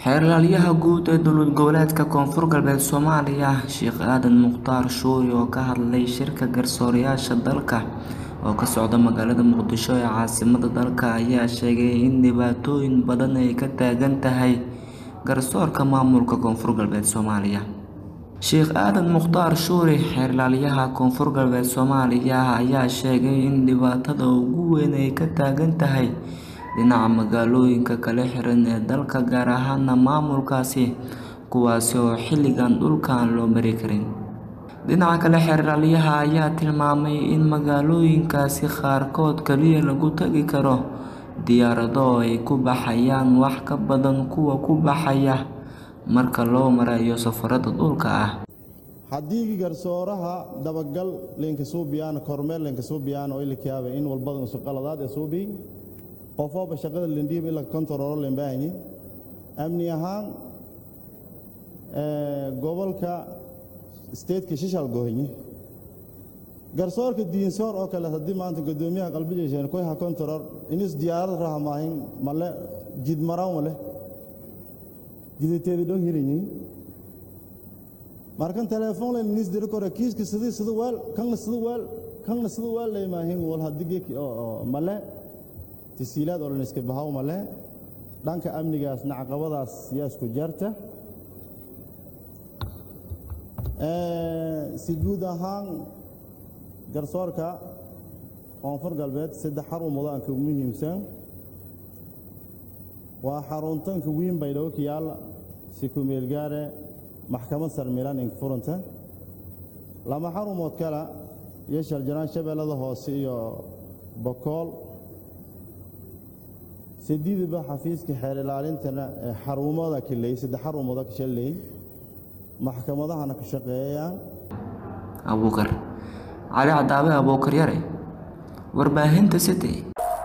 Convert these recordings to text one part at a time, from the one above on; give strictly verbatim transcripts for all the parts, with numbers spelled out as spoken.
xeerlaaliyaha guud ee dowlad goboleedka Koonfur Galbeed Soomaaliya Sheekh Aadan Mukhtaar Shuuri oo ka hadlay shirka garsoorayaasha dalka oo ka socda magaalada Muqdisho ee caasimadda dalka ayaa sheegay in dhibaatooyin badan ay ka taagan tahay garsoorka maamulka Koonfur Galbeed Soomaaliya. Sheekh Aadan Mukhtaar Shuuri xeerlaaliyaha Koonfur Galbeed Soomaaliya ayaa sheegay in dhibaatada ugu weyn ay ka taagan tahay dhinaca magaalooyinka kala xiran ee dalka gaar ahaan maamulkaasi kuwaasi oo xilligan dhulkaan loo mari karin. Dhinaca kale xeerlaaliyaha ayaa tilmaamay in magaalooyinkaasi qaarkood kaliya lagu tagi karo diyaarado ay ku baxayaan wax ka badan kuwa ku baxaya marka loo marayo safarada dhulka ah. haddii garsooraha dabagal leenka suubiyaan kormeel leenka suubiyaan oo ilkaaba in walbada suqaladaad ee suubi qofba shaqada lindib ila kontarool lembaani amni ahaan ee gobolka state ka shishal gooyay garsoorka diinsoor oo kale hadii maanta gudoomiyaha qalbiga ku ha kontarool inis diyaarad rahmaahin male jid maraan wale jidteedii doo hirinyi markan telefoon leen nis dir kore kiiska sidii sidoo wal kan sidoo wal kan sidoo wal leeyahay wal hadii male tisiilaad oo la iska bahaw male dhanka amnigaasna caqabadaas siyaas ku jarta ee si guud ahaan garsoorka Koonfur Galbeed saddex xarumood aan ka muhiimsan waa xaruntanka weyn bay dhow kiyaal si ku meel gaare maxkamad sar Milan in furanta lama xarumood kala yeeshal janaan shabeellada hoose iyo Bokool سديد بحفيز كحال العالم تنا حرمه ذاك اللي سد حرمه ذاك شلي محكمة ذا هناك شقية أبو بكر علي عدابة أبو بكر يري ورباهن تستي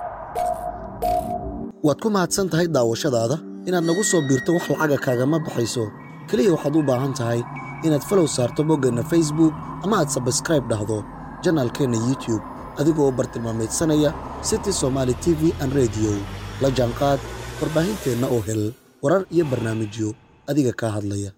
وادكم هاتسان تهي داوشة هذا إن النقص بيرتو وحل حاجة كاجا بحيسو كليه وحدو باهن تهي إن تفلو صارتو بوجنا فيسبوك أما تسبسكرايب دهذو جنال كين يوتيوب أديكو برتماميت سنية ستي سومالي تي في أن راديو la jaanqaad warbaahinteena oo hel warar iyo barnaamijyo adiga ka hadlaya.